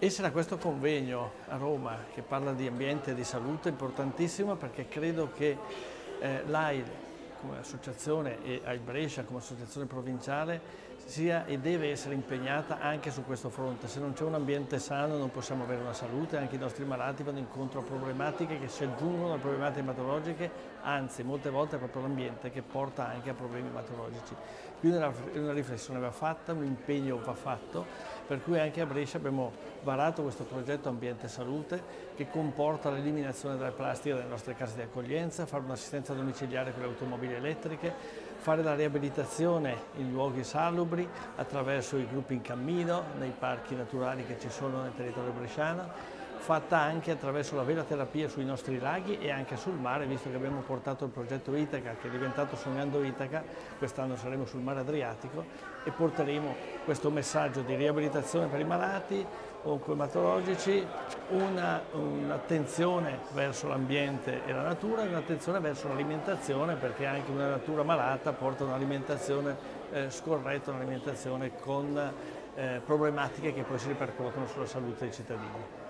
Essere a questo convegno a Roma che parla di ambiente e di salute è importantissimo perché credo che l'AIL come associazione e AIL Brescia come associazione provinciale sia e deve essere impegnata anche su questo fronte. Se non c'è un ambiente sano non possiamo avere una salute, anche i nostri malati vanno incontro a problematiche che si aggiungono a problematiche ematologiche, anzi molte volte è proprio l'ambiente che porta anche a problemi ematologici. Quindi una riflessione va fatta, un impegno va fatto, per cui anche a Brescia abbiamo varato questo progetto Ambiente e Salute che comporta l'eliminazione della plastica dalle nostre case di accoglienza, fare un'assistenza domiciliare con le automobili elettriche, fare la riabilitazione in luoghi salubri attraverso i gruppi in cammino, nei parchi naturali che ci sono nel territorio bresciano, fatta anche attraverso la veloterapia sui nostri laghi e anche sul mare, visto che abbiamo portato il progetto Itaca, che è diventato Sognando Itaca, quest'anno saremo sul mare Adriatico e porteremo questo messaggio di riabilitazione per i malati oncoematologici, un'attenzione verso l'ambiente e la natura e un'attenzione verso l'alimentazione, perché anche una natura malata porta un'alimentazione scorretta, un'alimentazione con problematiche che poi si ripercuotono sulla salute dei cittadini.